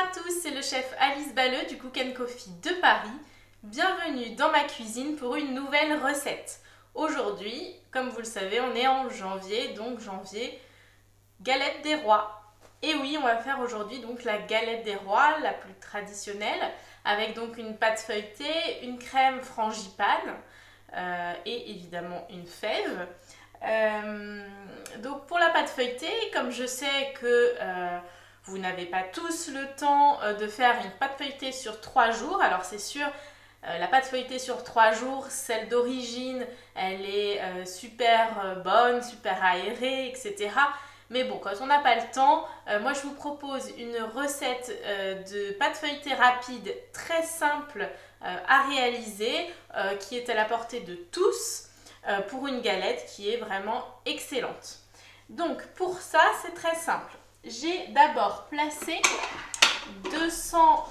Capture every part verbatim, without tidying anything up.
à tous, c'est le chef Alice Balleux du Cook and Coffee de Paris. Bienvenue dans ma cuisine pour une nouvelle recette. Aujourd'hui, comme vous le savez, on est en janvier, donc janvier, galette des rois. Et oui, on va faire aujourd'hui donc la galette des rois, la plus traditionnelle, avec donc une pâte feuilletée, une crème frangipane euh, et évidemment une fève. Euh, donc pour la pâte feuilletée, comme je sais que euh, vous n'avez pas tous le temps de faire une pâte feuilletée sur trois jours, alors c'est sûr, euh, la pâte feuilletée sur trois jours, celle d'origine, elle est euh, super bonne, super aérée, et cetera. Mais bon, quand on n'a pas le temps, euh, moi je vous propose une recette euh, de pâte feuilletée rapide, très simple euh, à réaliser, euh, qui est à la portée de tous, euh, pour une galette qui est vraiment excellente. Donc pour ça, c'est très simple. J'ai d'abord placé deux cent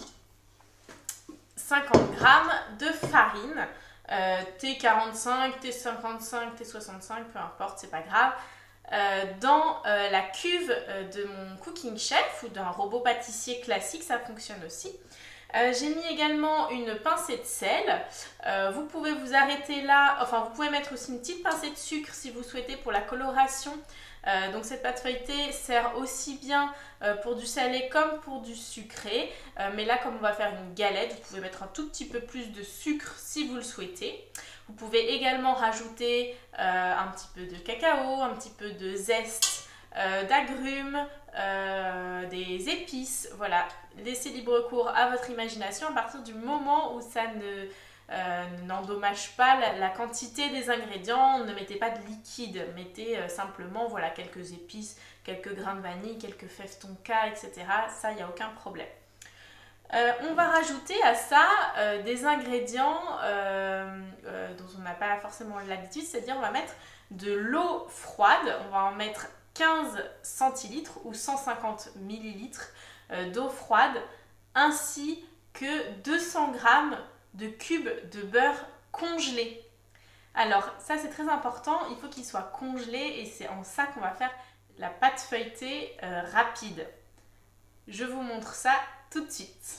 cinquante grammes de farine, euh, T quarante-cinq, T cinquante-cinq, T soixante-cinq, peu importe, c'est pas grave, euh, dans euh, la cuve de mon cooking chef ou d'un robot pâtissier classique, ça fonctionne aussi. Euh, j'ai mis également une pincée de sel. Euh, vous pouvez vous arrêter là, enfin vous pouvez mettre aussi une petite pincée de sucre si vous souhaitez pour la coloration. Euh, donc cette pâte feuilletée sert aussi bien euh, pour du salé comme pour du sucré. Euh, mais là, comme on va faire une galette, vous pouvez mettre un tout petit peu plus de sucre si vous le souhaitez. Vous pouvez également rajouter euh, un petit peu de cacao, un petit peu de zeste, euh, d'agrumes, euh, des épices. Voilà, laissez libre cours à votre imagination à partir du moment où ça ne... Euh, n'endommage pas la, la quantité des ingrédients. Ne mettez pas de liquide, mettez euh, simplement voilà, quelques épices, quelques grains de vanille, quelques fèves tonka, et cetera. Ça, il n'y a aucun problème. Euh, on va rajouter à ça euh, des ingrédients euh, euh, dont on n'a pas forcément l'habitude, c'est-à-dire on va mettre de l'eau froide, on va en mettre quinze centilitres ou cent cinquante millilitres euh, d'eau froide, ainsi que deux cents grammes de cubes de beurre congelé. Alors ça c'est très important, il faut qu'il soit congelé et c'est en ça qu'on va faire la pâte feuilletée euh, rapide. Je vous montre ça tout de suite.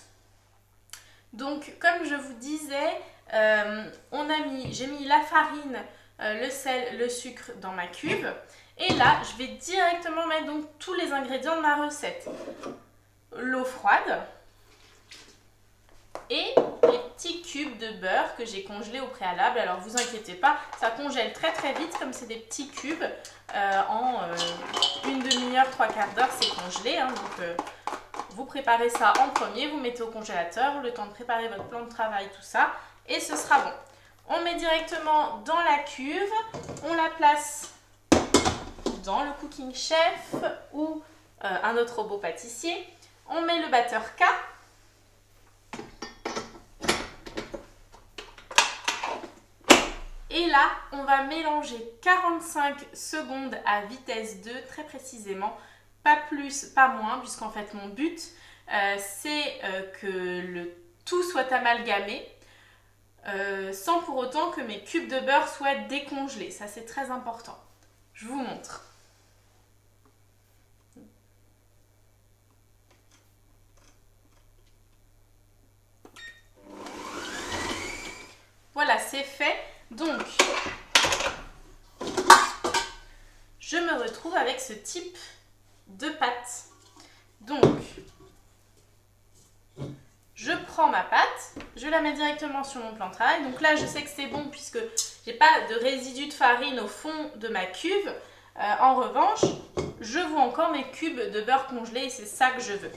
Donc comme je vous disais, euh, on a mis, j'ai mis la farine, euh, le sel, le sucre dans ma cuve. Et là, je vais directement mettre donc tous les ingrédients de ma recette. L'eau froide et les petits cubes de beurre que j'ai congelés au préalable. Alors vous inquiétez pas, ça congèle très très vite comme c'est des petits cubes. Euh, en euh, une demi-heure, trois quarts d'heure, c'est congelé. Hein, donc euh, vous préparez ça en premier, vous mettez au congélateur, le temps de préparer votre plan de travail, tout ça, et ce sera bon. On met directement dans la cuve, on la place dans le cooking chef ou euh, un autre robot pâtissier. On met le batteur K. Et là, on va mélanger quarante-cinq secondes à vitesse deux, très précisément. Pas plus, pas moins, puisqu'en fait, mon but, euh, c'est euh, que le tout soit amalgamé, euh, sans pour autant que mes cubes de beurre soient décongelés. Ça, c'est très important. Je vous montre. Voilà, c'est fait. Donc, je me retrouve avec ce type de pâte. Donc, je prends ma pâte, je la mets directement sur mon plan de travail. Donc là, je sais que c'est bon puisque j'ai pas de résidus de farine au fond de ma cuve. Euh, en revanche, je vois encore mes cubes de beurre congelé et c'est ça que je veux.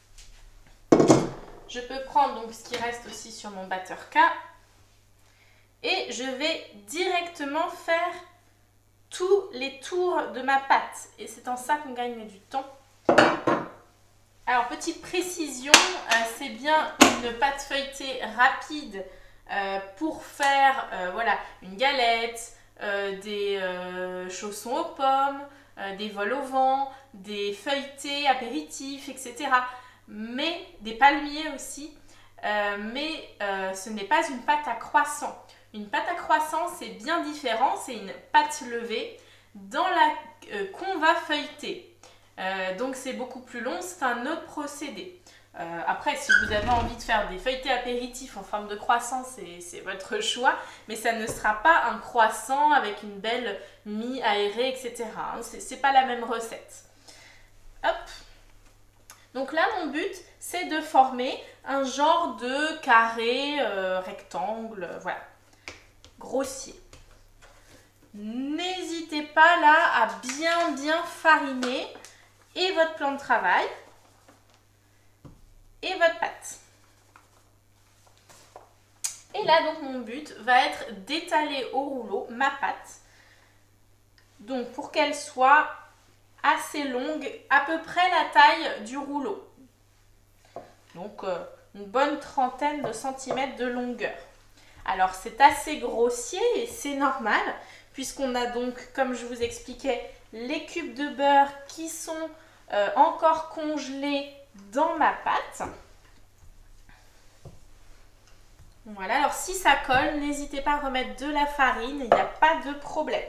Je peux prendre donc ce qui reste aussi sur mon batteur K. Et je vais directement faire tous les tours de ma pâte. Et c'est en ça qu'on gagne du temps. Alors, petite précision, euh, c'est bien une pâte feuilletée rapide euh, pour faire euh, voilà, une galette, euh, des euh, chaussons aux pommes, euh, des vols au vent, des feuilletés apéritifs, et cetera. Mais des palmiers aussi. Euh, mais euh, ce n'est pas une pâte à croissant. Une pâte à croissant, c'est bien différent, c'est une pâte levée dans la euh, qu'on va feuilleter. Euh, donc c'est beaucoup plus long, c'est un autre procédé. Euh, après, si vous avez envie de faire des feuilletés apéritifs en forme de croissant, c'est votre choix. Mais ça ne sera pas un croissant avec une belle mie aérée, et cetera. Hein. C'est pas la même recette. Hop. Donc là, mon but, c'est de former un genre de carré, euh, rectangle, voilà, grossier. N'hésitez pas là à bien bien fariner et votre plan de travail et votre pâte. Et là, donc, mon but va être d'étaler au rouleau ma pâte. Donc, pour qu'elle soit assez longue, à peu près la taille du rouleau. Donc, euh, une bonne trentaine de centimètres de longueur. Alors, c'est assez grossier et c'est normal, puisqu'on a donc, comme je vous expliquais, les cubes de beurre qui sont euh, encore congelés dans ma pâte. Voilà, alors si ça colle, n'hésitez pas à remettre de la farine, il n'y a pas de problème.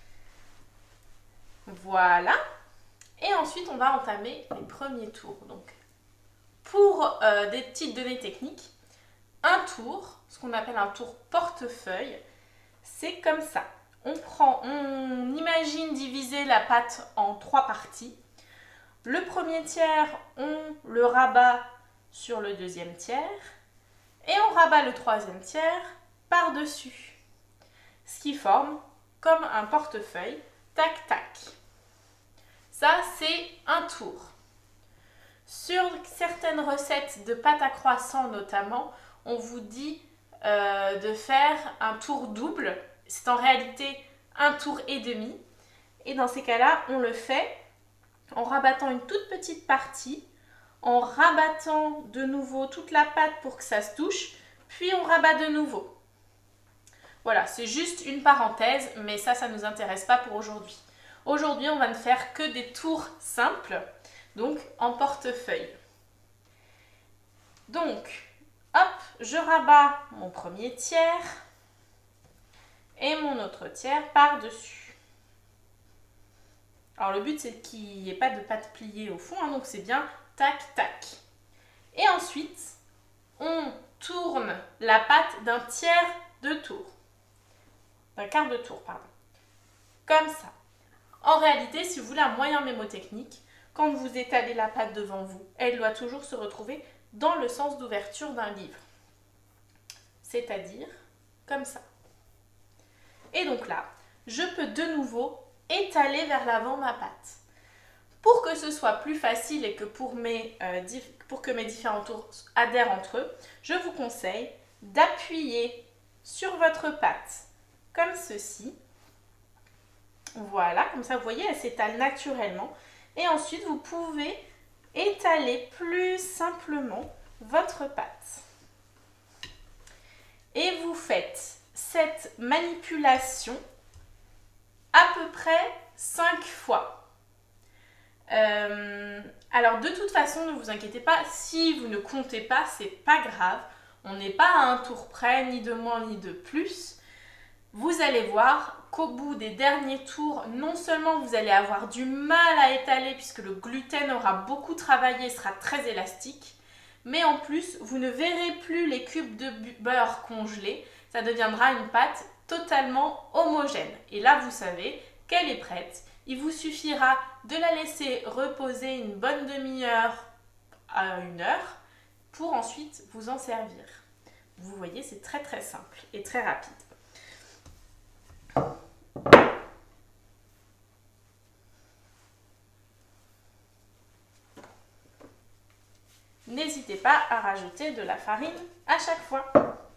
Voilà. Et ensuite, on va entamer les premiers tours. Donc, pour euh, des petites données techniques, un tour, ce qu'on appelle un tour portefeuille, c'est comme ça. On prend, on imagine diviser la pâte en trois parties. Le premier tiers, on le rabat sur le deuxième tiers et on rabat le troisième tiers par-dessus. Ce qui forme comme un portefeuille, tac tac. Ça, c'est un tour. Sur certaines recettes de pâte à croissant notamment, on vous dit euh, de faire un tour double. C'est en réalité un tour et demi. Et dans ces cas-là, on le fait en rabattant une toute petite partie, en rabattant de nouveau toute la pâte pour que ça se touche, puis on rabat de nouveau. Voilà, c'est juste une parenthèse, mais ça, ça ne nous intéresse pas pour aujourd'hui. Aujourd'hui, on va ne faire que des tours simples, donc en portefeuille. Donc, hop, je rabats mon premier tiers et mon autre tiers par-dessus. Alors le but, c'est qu'il n'y ait pas de pâte pliée au fond, hein, donc c'est bien tac, tac. Et ensuite, on tourne la pâte d'un tiers de tour. D'un quart de tour, pardon. Comme ça. En réalité, si vous voulez un moyen mémotechnique, quand vous étalez la pâte devant vous, elle doit toujours se retrouver dans le sens d'ouverture d'un livre. C'est-à-dire comme ça. Et donc là, je peux de nouveau étaler vers l'avant ma pâte. Pour que ce soit plus facile et que pour, mes, euh, pour que mes différents tours adhèrent entre eux, je vous conseille d'appuyer sur votre pâte comme ceci. Voilà, comme ça vous voyez, elle s'étale naturellement. Et ensuite, vous pouvez étaler plus simplement votre pâte. Et vous faites cette manipulation à peu près cinq fois. Euh, alors de toute façon, ne vous inquiétez pas, si vous ne comptez pas, c'est pas grave. On n'est pas à un tour près, ni de moins ni de plus. Vous allez voir qu'au bout des derniers tours, non seulement vous allez avoir du mal à étaler puisque le gluten aura beaucoup travaillé et sera très élastique, mais en plus, vous ne verrez plus les cubes de beurre congelés. Ça deviendra une pâte totalement homogène. Et là, vous savez qu'elle est prête. Il vous suffira de la laisser reposer une bonne demi-heure à une heure pour ensuite vous en servir. Vous voyez, c'est très très simple et très rapide. N'hésitez pas à rajouter de la farine à chaque fois.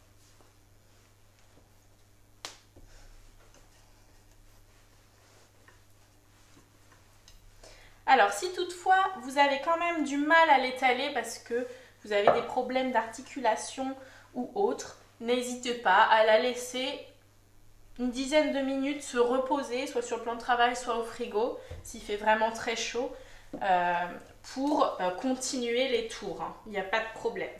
Alors, si toutefois vous avez quand même du mal à l'étaler parce que vous avez des problèmes d'articulation ou autre, n'hésitez pas à la laisser une dizaine de minutes se reposer, soit sur le plan de travail, soit au frigo, s'il fait vraiment très chaud, euh, pour euh, continuer les tours. Hein. Il n'y a pas de problème.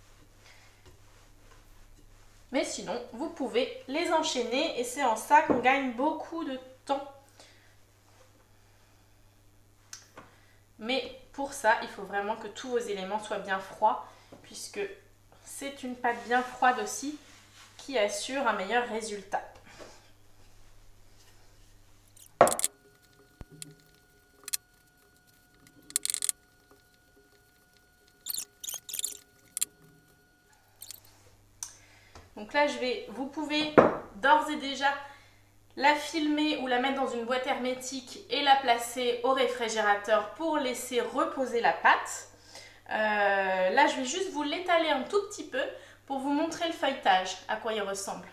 Mais sinon, vous pouvez les enchaîner et c'est en ça qu'on gagne beaucoup de temps. Mais pour ça, il faut vraiment que tous vos éléments soient bien froids, puisque c'est une pâte bien froide aussi qui assure un meilleur résultat. Donc là, je vais, vous pouvez d'ores et déjà la filmer ou la mettre dans une boîte hermétique et la placer au réfrigérateur pour laisser reposer la pâte. Euh, là, je vais juste vous l'étaler un tout petit peu pour vous montrer le feuilletage, à quoi il ressemble.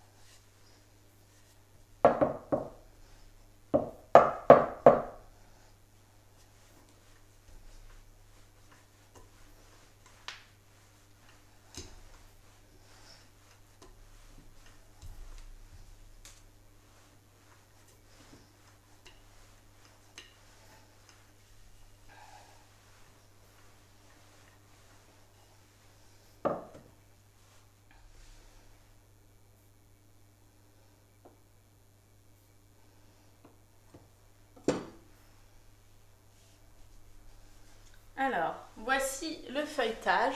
Alors, voici le feuilletage.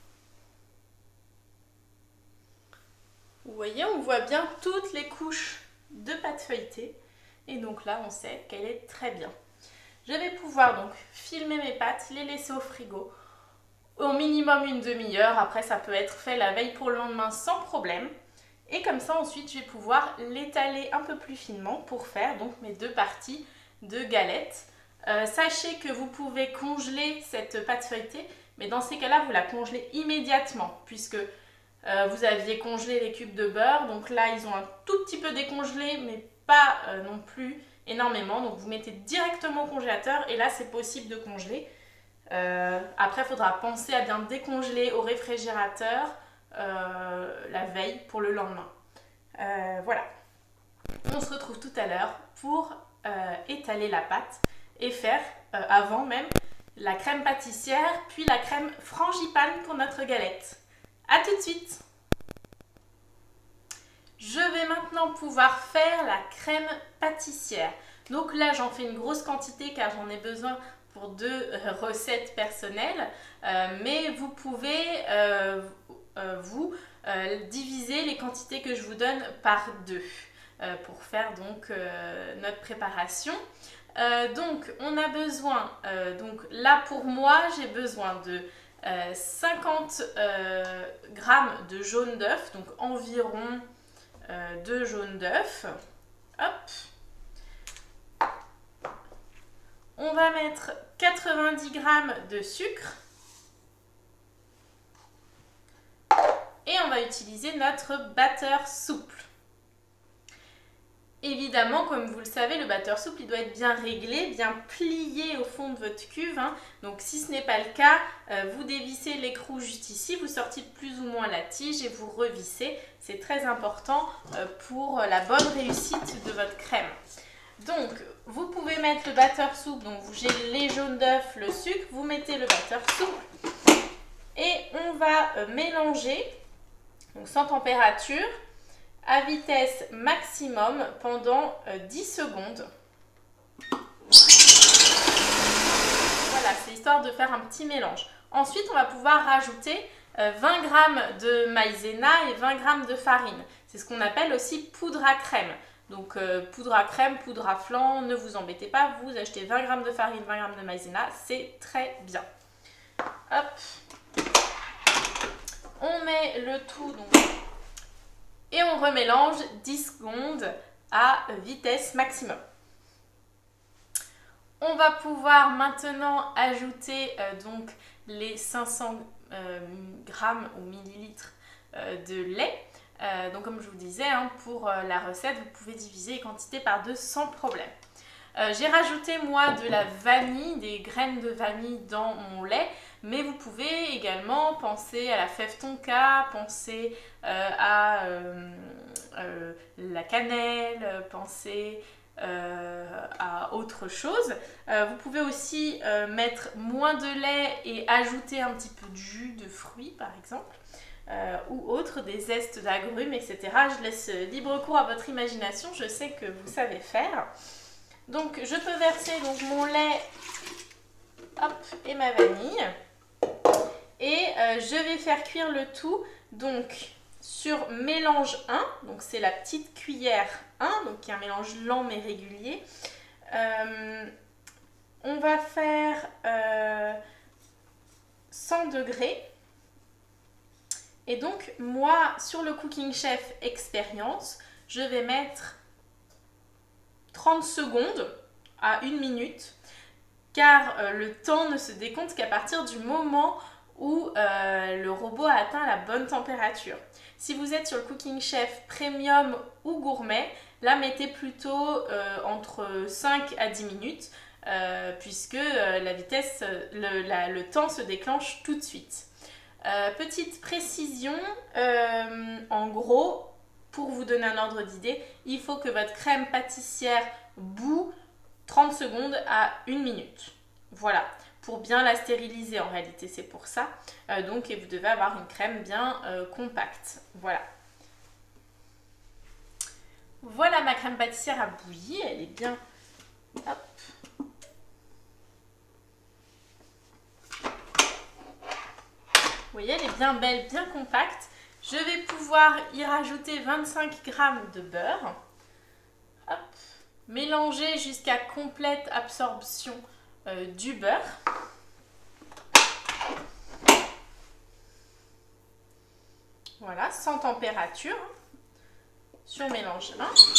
Vous voyez, on voit bien toutes les couches de pâte feuilletée. Et donc là, on sait qu'elle est très bien. Je vais pouvoir donc filmer mes pâtes, les laisser au frigo au minimum une demi-heure. Après, ça peut être fait la veille pour le lendemain sans problème. Et comme ça, ensuite, je vais pouvoir l'étaler un peu plus finement pour faire donc mes deux parties de galettes. Euh, sachez que vous pouvez congeler cette pâte feuilletée, mais dans ces cas-là, vous la congelez immédiatement, puisque euh, vous aviez congelé les cubes de beurre. Donc là, ils ont un tout petit peu décongelé, mais pas euh, non plus énormément. Donc vous mettez directement au congélateur, et là, c'est possible de congeler. Euh, après, il faudra penser à bien décongeler au réfrigérateur euh, la veille pour le lendemain. Euh, voilà. On se retrouve tout à l'heure pour euh, étaler la pâte et faire, euh, avant même, la crème pâtissière, puis la crème frangipane pour notre galette. A tout de suite! Je vais maintenant pouvoir faire la crème pâtissière. Donc là, j'en fais une grosse quantité car j'en ai besoin pour deux euh, recettes personnelles. Euh, mais vous pouvez, euh, euh, vous, euh, diviser les quantités que je vous donne par deux euh, pour faire donc euh, notre préparation. Euh, donc, on a besoin, euh, donc là pour moi, j'ai besoin de euh, cinquante euh, grammes de jaune d'œuf, donc environ euh, deux jaunes d'œuf. Hop. On va mettre quatre-vingt-dix grammes de sucre. Et on va utiliser notre batteur souple. Évidemment, comme vous le savez, le batteur souple, il doit être bien réglé, bien plié au fond de votre cuve. Hein. Donc si ce n'est pas le cas, euh, vous dévissez l'écrou juste ici, vous sortez plus ou moins la tige et vous revissez. C'est très important euh, pour la bonne réussite de votre crème. Donc, vous pouvez mettre le batteur souple, donc vous j'ai les jaunes d'œufs, le sucre, vous mettez le batteur souple et on va euh, mélanger, donc sans température, à vitesse maximum pendant euh, dix secondes. Voilà, c'est histoire de faire un petit mélange. Ensuite, on va pouvoir rajouter euh, vingt grammes de maïzena et vingt grammes de farine. C'est ce qu'on appelle aussi poudre à crème. Donc euh, poudre à crème, poudre à flan, ne vous embêtez pas, vous achetez vingt grammes de farine, vingt grammes de maïzena, c'est très bien. Hop. On met le tout donc, et on remélange dix secondes à vitesse maximum. On va pouvoir maintenant ajouter euh, donc les cinq cents euh, grammes ou millilitres euh, de lait. Euh, donc comme je vous disais, hein, pour euh, la recette, vous pouvez diviser les quantités par deux sans problème. Euh, J'ai rajouté moi de la vanille, des graines de vanille dans mon lait, mais vous pouvez également penser à la fève tonka, penser euh, à euh, euh, la cannelle, penser euh, à autre chose. Euh, vous pouvez aussi euh, mettre moins de lait et ajouter un petit peu de jus de fruits par exemple. Euh, ou autre, des zestes d'agrumes, et cetera. Je laisse libre cours à votre imagination, je sais que vous savez faire. Donc je peux verser donc, mon lait Hop, et ma vanille. Et euh, je vais faire cuire le tout donc sur mélange un, donc c'est la petite cuillère un, donc qui est un mélange lent mais régulier. Euh, on va faire euh, cent degrés. Et donc moi sur le Cooking Chef Expérience, je vais mettre trente secondes à une minute, car euh, le temps ne se décompte qu'à partir du moment où euh, le robot a atteint la bonne température. Si vous êtes sur le Cooking Chef Premium ou Gourmet, là mettez plutôt euh, entre cinq à dix minutes, euh, puisque euh, la vitesse, le, la, le temps se déclenche tout de suite. Euh, petite précision, euh, en gros, pour vous donner un ordre d'idée, il faut que votre crème pâtissière bout trente secondes à une minute. Voilà, pour bien la stériliser en réalité, c'est pour ça. Euh, donc, et vous devez avoir une crème bien euh, compacte. Voilà. Voilà, ma crème pâtissière a bouilli, elle est bien... Hop. Vous voyez, elle est bien belle, bien compacte. Je vais pouvoir y rajouter vingt-cinq grammes de beurre. Hop. Mélanger jusqu'à complète absorption euh, du beurre. Voilà, sans température. Sur mélange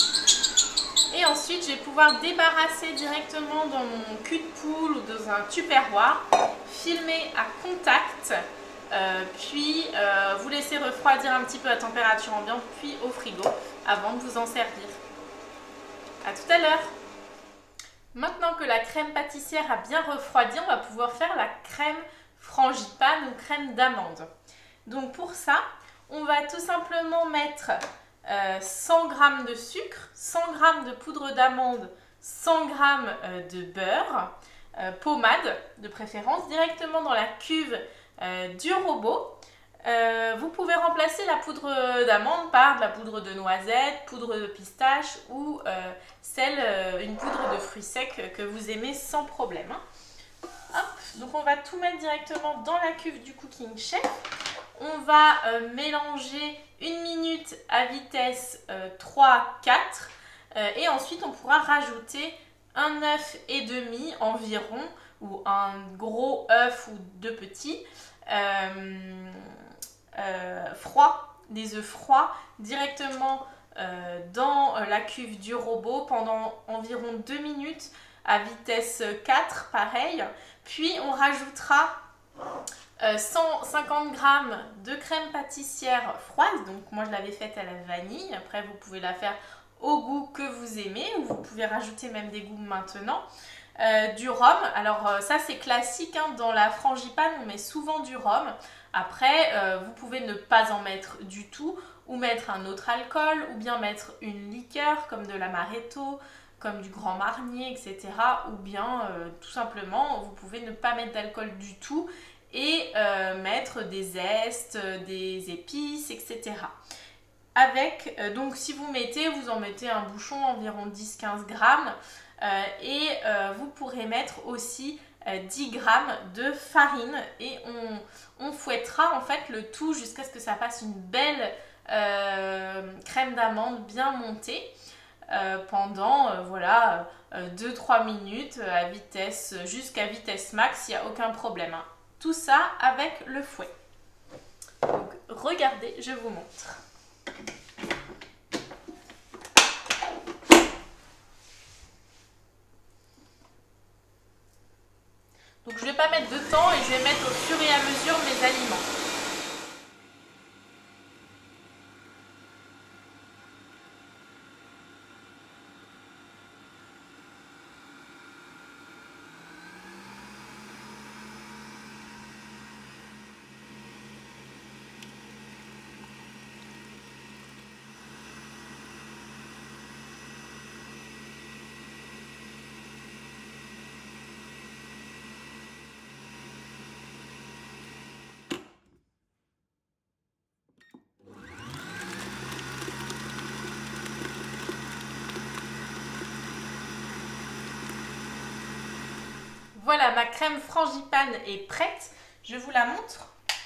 un. Et ensuite, je vais pouvoir débarrasser directement dans mon cul de poule ou dans un tupperware. Filmer à contact. Euh, puis euh, vous laissez refroidir un petit peu à température ambiante, puis au frigo avant de vous en servir. A tout à l'heure. Maintenant que la crème pâtissière a bien refroidi, on va pouvoir faire la crème frangipane ou crème d'amande. Donc pour ça, on va tout simplement mettre euh, cent grammes de sucre, cent grammes de poudre d'amande, cent grammes euh, de beurre, euh, pommade de préférence, directement dans la cuve Euh, du robot. Euh, vous pouvez remplacer la poudre d'amande par de la poudre de noisette, poudre de pistache ou euh, celle, euh, une poudre de fruits secs que vous aimez sans problème. Hein. Hop, donc on va tout mettre directement dans la cuve du Cooking Chef. On va euh, mélanger une minute à vitesse euh, trois quatre euh, et ensuite on pourra rajouter un œuf et demi environ, ou un gros œuf ou deux petits, euh, euh, froids, des œufs froids, directement euh, dans la cuve du robot pendant environ deux minutes à vitesse quatre, pareil. Puis on rajoutera euh, cent cinquante grammes de crème pâtissière froide, donc moi je l'avais faite à la vanille, après vous pouvez la faire au goût que vous aimez, ou vous pouvez rajouter même des goûts maintenant. Euh, du rhum, alors euh, ça c'est classique, hein, dans la frangipane on met souvent du rhum. Après euh, vous pouvez ne pas en mettre du tout, ou mettre un autre alcool, ou bien mettre une liqueur comme de l'amaretto, comme du Grand Marnier, et cetera. Ou bien euh, tout simplement vous pouvez ne pas mettre d'alcool du tout et euh, mettre des zestes, des épices, et cetera. Avec, euh, donc si vous mettez, vous en mettez un bouchon environ dix à quinze grammes. Euh, et euh, vous pourrez mettre aussi euh, dix grammes de farine et on, on fouettera en fait le tout jusqu'à ce que ça fasse une belle euh, crème d'amande bien montée euh, pendant euh, voilà, euh, deux à trois minutes à vitesse, jusqu'à vitesse max, il n'y a aucun problème. Hein. Tout ça avec le fouet. Donc regardez, je vous montre. Donc je ne vais pas mettre de temps et je vais mettre au fur et à mesure mes aliments. voilà, ma crème frangipane est prête. Je vous la montre.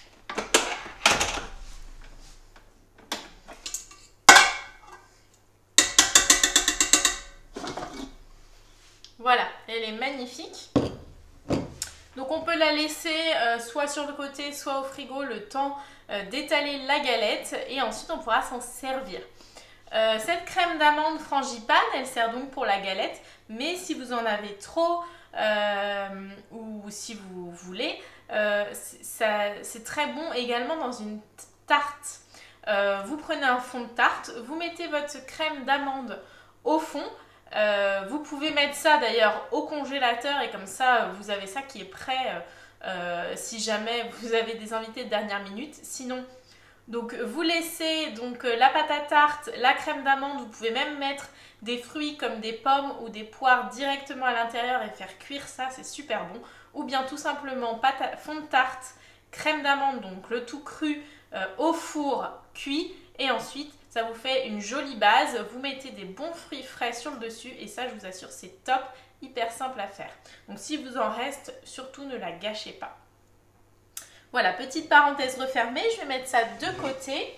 Voilà, elle est magnifique. Donc on peut la laisser euh, soit sur le côté, soit au frigo le temps euh, d'étaler la galette et ensuite on pourra s'en servir. Euh, cette crème d'amande frangipane, elle sert donc pour la galette, mais si vous en avez trop euh, ou si vous voulez, euh, c'est très bon également dans une tarte. Euh, vous prenez un fond de tarte, vous mettez votre crème d'amande au fond. Euh, vous pouvez mettre ça d'ailleurs au congélateur et comme ça vous avez ça qui est prêt euh, euh, si jamais vous avez des invités de dernière minute. Sinon, donc vous laissez donc la pâte à tarte, la crème d'amande, vous pouvez même mettre des fruits comme des pommes ou des poires directement à l'intérieur et faire cuire ça, c'est super bon. Ou bien tout simplement pâte à, fond de tarte, crème d'amande, donc le tout cru euh, au four cuit et ensuite ça vous fait une jolie base. Vous mettez des bons fruits frais sur le dessus et ça, je vous assure, c'est top, hyper simple à faire. Donc si vous en reste, surtout ne la gâchez pas. Voilà, petite parenthèse refermée, je vais mettre ça de côté.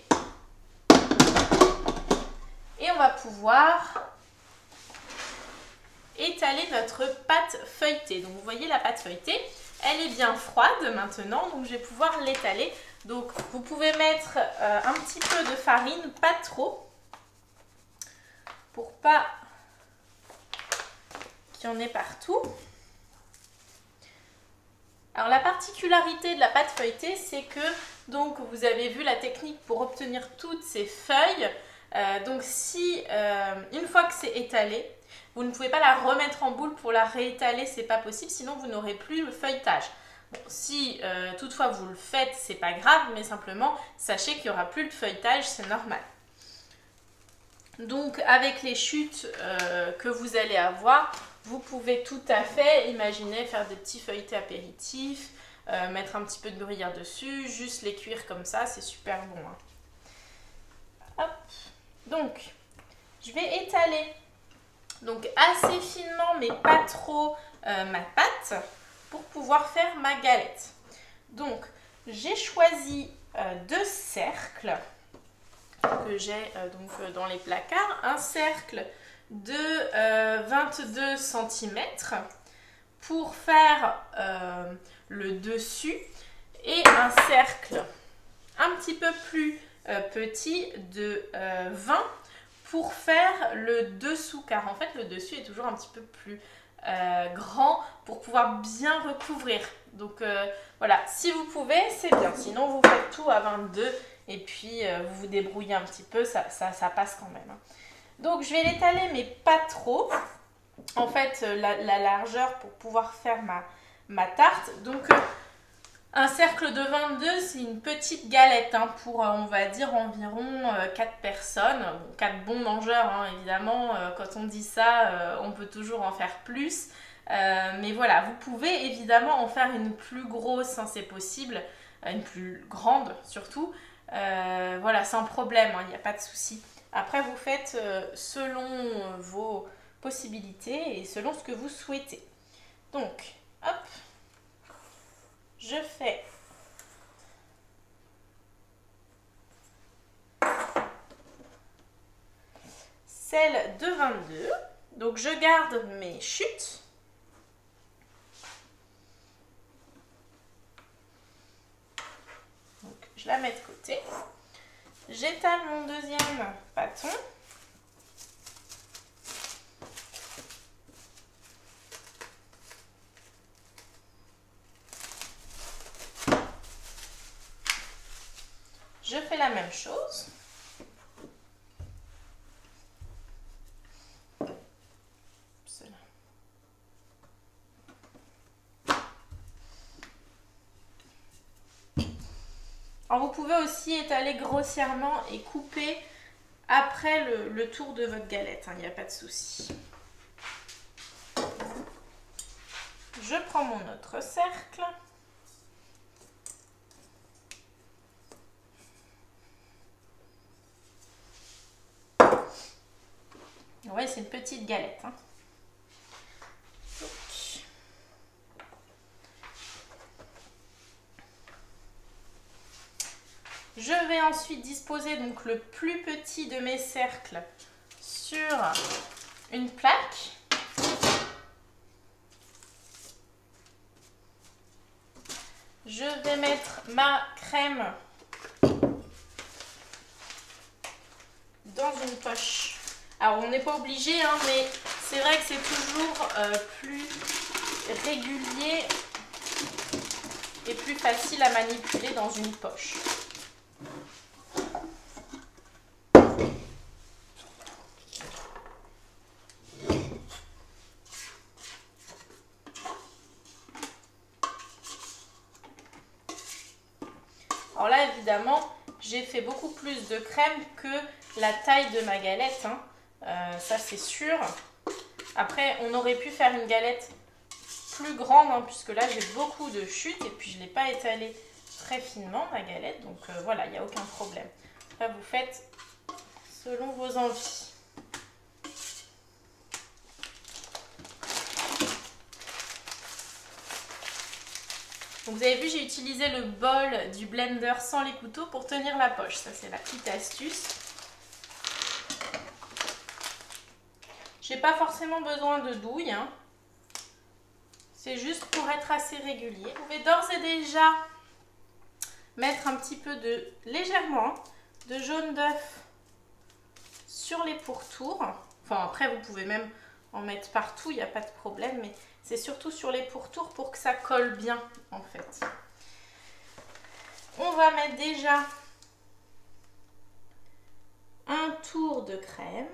Et on va pouvoir étaler notre pâte feuilletée. Donc vous voyez la pâte feuilletée, elle est bien froide maintenant, donc je vais pouvoir l'étaler. Donc vous pouvez mettre euh, un petit peu de farine, pas trop, pour pas qu'il y en ait partout. Alors la particularité de la pâte feuilletée, c'est que donc vous avez vu la technique pour obtenir toutes ces feuilles. Euh, donc si euh, une fois que c'est étalé, vous ne pouvez pas la remettre en boule pour la réétaler, c'est pas possible, sinon vous n'aurez plus le feuilletage. Bon, si euh, toutefois vous le faites, c'est pas grave, mais simplement sachez qu'il n'y aura plus de feuilletage, c'est normal. Donc avec les chutes euh, que vous allez avoir, vous pouvez tout à fait imaginer faire des petits feuilletés apéritifs, euh, mettre un petit peu de gruyère dessus, juste les cuire comme ça, c'est super bon. Hein. Hop. Donc, je vais étaler donc assez finement, mais pas trop, euh, ma pâte pour pouvoir faire ma galette. Donc, j'ai choisi euh, deux cercles que j'ai euh, donc euh, dans les placards. Un cercle de euh, vingt-deux centimètres pour faire euh, le dessus et un cercle un petit peu plus euh, petit de euh, vingt pour faire le dessous, car en fait le dessus est toujours un petit peu plus euh, grand pour pouvoir bien recouvrir. Donc euh, voilà, si vous pouvez c'est bien, sinon vous faites tout à vingt-deux et puis euh, vous vous débrouillez un petit peu, ça, ça, ça passe quand même. Hein. Donc je vais l'étaler mais pas trop, en fait la, la largeur pour pouvoir faire ma, ma tarte. Donc euh, un cercle de vingt-deux, c'est une petite galette hein, pour, on va dire, environ euh, quatre personnes. Bon, quatre bons mangeurs, hein, évidemment. Euh, quand on dit ça, euh, on peut toujours en faire plus. Euh, mais voilà, vous pouvez évidemment en faire une plus grosse, hein, c'est possible. Une plus grande, surtout. Euh, voilà, sans problème, il hein, n'y a pas de souci. Après, vous faites euh, selon vos possibilités et selon ce que vous souhaitez. Donc, hop. Je fais celle de vingt-deux. Donc je garde mes chutes. Donc je la mets de côté. J'étale mon deuxième bâton. Je fais la même chose. Alors vous pouvez aussi étaler grossièrement et couper après le, le tour de votre galette, il n'y a pas de souci. Je prends mon autre cercle. Ouais, c'est une petite galette. Hein. Donc, Je vais ensuite disposer donc le plus petit de mes cercles sur une plaque. Je vais mettre ma crème dans une poche. Alors on n'est pas obligé, hein, mais c'est vrai que c'est toujours euh, plus régulier et plus facile à manipuler dans une poche. Alors là, évidemment, j'ai fait beaucoup plus de crème que la taille de ma galette, hein. Euh, ça c'est sûr. Après, on aurait pu faire une galette plus grande, hein, puisque là j'ai beaucoup de chutes et puis je ne l'ai pas étalée très finement, ma galette. Donc euh, voilà, il n'y a aucun problème. Là, vous faites selon vos envies. Donc vous avez vu, j'ai utilisé le bol du blender sans les couteaux pour tenir la poche. Ça, c'est la petite astuce. J'ai pas forcément besoin de douille, hein. C'est juste pour être assez régulier. Vous pouvez d'ores et déjà mettre un petit peu de, légèrement, de jaune d'œuf sur les pourtours. Enfin, après, vous pouvez même en mettre partout, il n'y a pas de problème, mais c'est surtout sur les pourtours pour que ça colle bien, en fait. On va mettre déjà un tour de crème.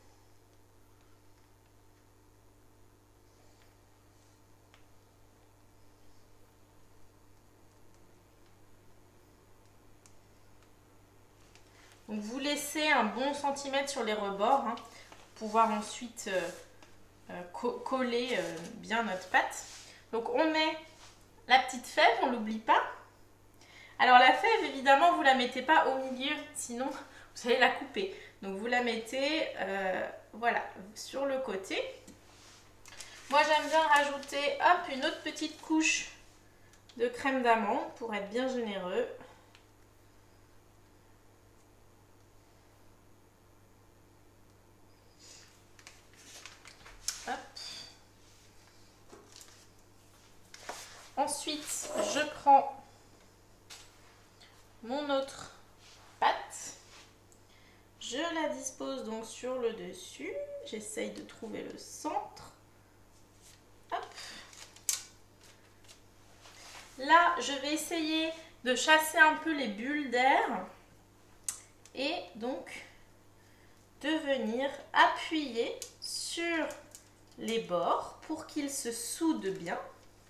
Donc vous laissez un bon centimètre sur les rebords, hein, pour pouvoir ensuite euh, euh, co coller euh, bien notre pâte. Donc on met la petite fève, on l'oublie pas. Alors la fève, évidemment, vous la mettez pas au milieu, sinon vous allez la couper. Donc vous la mettez euh, voilà, sur le côté. Moi j'aime bien rajouter hop, une autre petite couche de crème d'amande pour être bien généreux. Ensuite, je prends mon autre pâte, je la dispose donc sur le dessus, j'essaye de trouver le centre. Hop. Là, je vais essayer de chasser un peu les bulles d'air et donc de venir appuyer sur les bords pour qu'ils se soudent bien.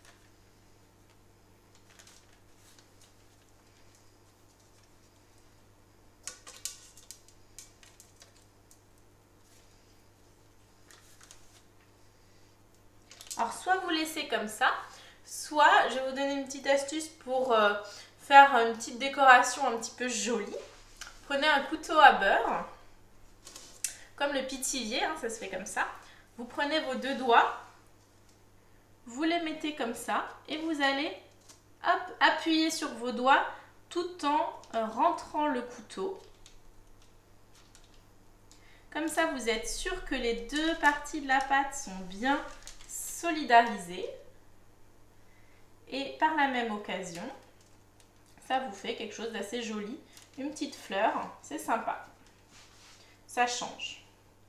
Alors soit vous laissez comme ça, soit je vais vous donner une petite astuce pour euh, faire une petite décoration un petit peu jolie. Prenez un couteau à beurre, comme le pithivier, hein, ça se fait comme ça. Vous prenez vos deux doigts, vous les mettez comme ça et vous allez hop, appuyer sur vos doigts tout en euh, rentrant le couteau. Comme ça, vous êtes sûr que les deux parties de la pâte sont bien solidarisées. Et par la même occasion, ça vous fait quelque chose d'assez joli. Une petite fleur, c'est sympa. Ça change.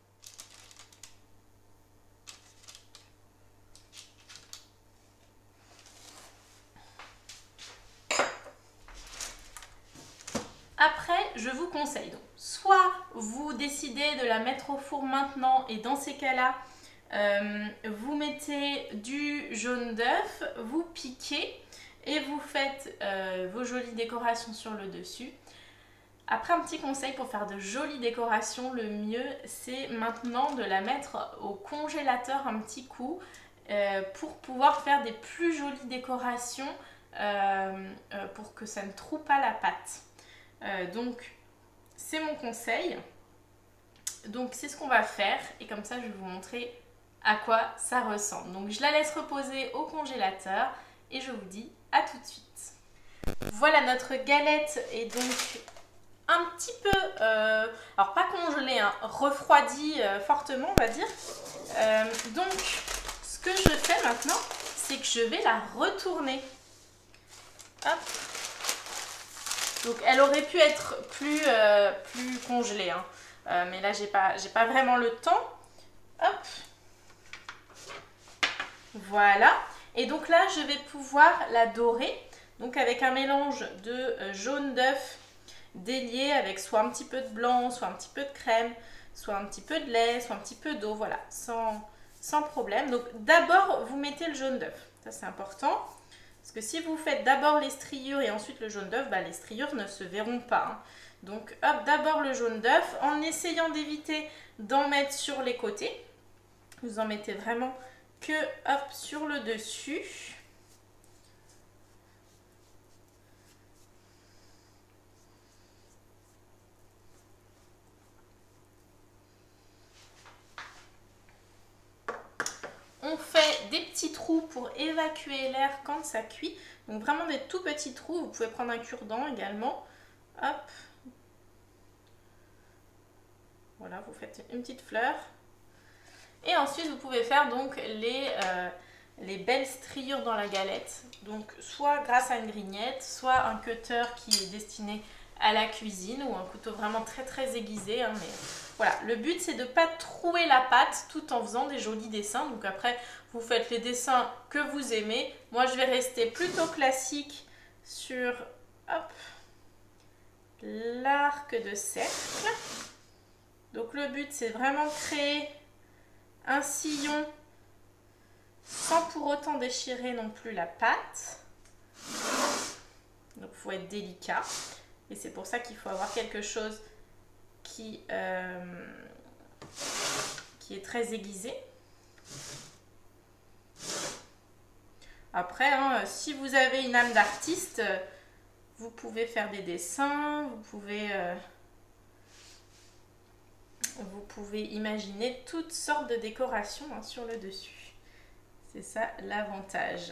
Après, je vous conseille, donc, soit vous décidez de la mettre au four maintenant et dans ces cas-là, euh, vous mettez du jaune d'œuf, vous piquez et vous faites euh, vos jolies décorations sur le dessus. Après, un petit conseil pour faire de jolies décorations, le mieux c'est maintenant de la mettre au congélateur un petit coup euh, pour pouvoir faire des plus jolies décorations euh, euh, pour que ça ne troue pas la pâte. Euh, donc c'est mon conseil. Donc c'est ce qu'on va faire et comme ça je vais vous montrer à quoi ça ressemble. Donc je la laisse reposer au congélateur et je vous dis à tout de suite. Voilà, notre galette est donc un petit peu, euh, alors pas congelée, hein, refroidie euh, fortement on va dire. Euh, donc ce que je fais maintenant, c'est que je vais la retourner. Hop. Donc elle aurait pu être plus, euh, plus congelée, hein. euh, mais là j'ai pas, j'ai pas vraiment le temps. Hop. Voilà. Et donc là je vais pouvoir la dorer. Donc avec un mélange de euh, jaune d'œuf délié avec soit un petit peu de blanc, soit un petit peu de crème, soit un petit peu de lait, soit un petit peu d'eau, voilà, sans, sans problème. Donc d'abord vous mettez le jaune d'œuf, ça c'est important. Parce que si vous faites d'abord les striures et ensuite le jaune d'œuf, bah, les striures ne se verront pas, hein. Donc hop, d'abord le jaune d'œuf, en essayant d'éviter d'en mettre sur les côtés. Vous en mettez vraiment que hop sur le dessus. On fait des petits trous pour évacuer l'air quand ça cuit. Donc vraiment des tout petits trous. Vous pouvez prendre un cure-dent également. Hop. Voilà, vous faites une petite fleur. Et ensuite, vous pouvez faire donc les, euh, les belles striures dans la galette. Donc soit grâce à une grignette, soit un cutter qui est destiné à la cuisine ou un couteau vraiment très très aiguisé, hein, mais voilà, le but c'est de ne pas trouer la pâte tout en faisant des jolis dessins. Donc après vous faites les dessins que vous aimez. Moi je vais rester plutôt classique sur l'arc de cercle. Donc le but c'est vraiment créer un sillon sans pour autant déchirer non plus la pâte. Donc il faut être délicat. Et c'est pour ça qu'il faut avoir quelque chose qui, euh, qui est très aiguisé. Après, hein, si vous avez une âme d'artiste, vous pouvez faire des dessins, vous pouvez, euh, vous pouvez imaginer toutes sortes de décorations, hein, sur le dessus. C'est ça l'avantage.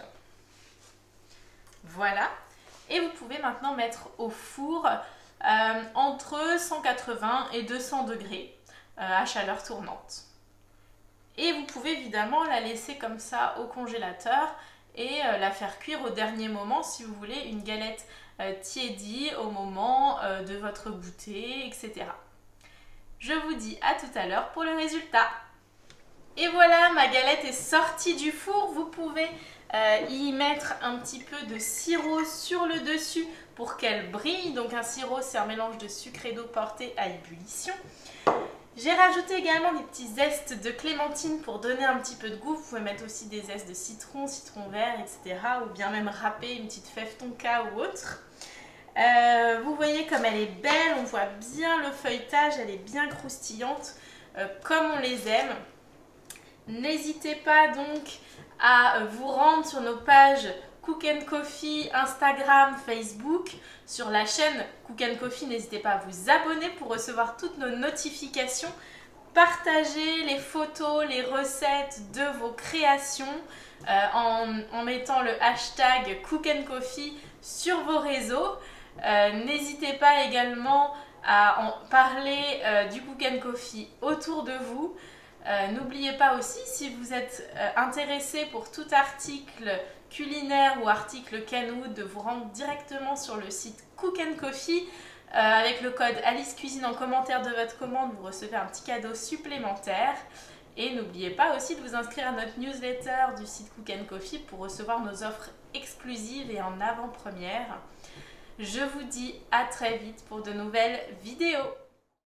Voilà. Et vous pouvez maintenant mettre au four euh, entre cent quatre-vingts et deux cents degrés euh, à chaleur tournante. Et vous pouvez évidemment la laisser comme ça au congélateur et euh, la faire cuire au dernier moment si vous voulez une galette euh, tiédie au moment euh, de votre goûter, et cetera. Je vous dis à tout à l'heure pour le résultat. Et voilà, ma galette est sortie du four. Vous pouvez euh, y mettre un petit peu de sirop sur le dessus pour qu'elle brille. Donc un sirop, c'est un mélange de sucre et d'eau porté à ébullition. J'ai rajouté également des petits zestes de clémentine pour donner un petit peu de goût. Vous pouvez mettre aussi des zestes de citron, citron vert, et cetera. Ou bien même râper une petite fève tonka ou autre. Euh, vous voyez comme elle est belle, on voit bien le feuilletage, elle est bien croustillante, euh, comme on les aime. N'hésitez pas donc à vous rendre sur nos pages Cook and Coffee, Instagram, Facebook. Sur la chaîne Cook and Coffee, n'hésitez pas à vous abonner pour recevoir toutes nos notifications. Partagez les photos, les recettes de vos créations euh, en, en mettant le hashtag Cook and Coffee sur vos réseaux. Euh, n'hésitez pas également à en parler euh, du Cook and Coffee autour de vous. Euh, N'oubliez pas aussi, si vous êtes euh, intéressé pour tout article culinaire ou article Kenwood, de vous rendre directement sur le site Cook and Coffee. Euh, avec le code Alice Cuisine en commentaire de votre commande, vous recevez un petit cadeau supplémentaire. Et n'oubliez pas aussi de vous inscrire à notre newsletter du site Cook and Coffee pour recevoir nos offres exclusives et en avant-première. Je vous dis à très vite pour de nouvelles vidéos.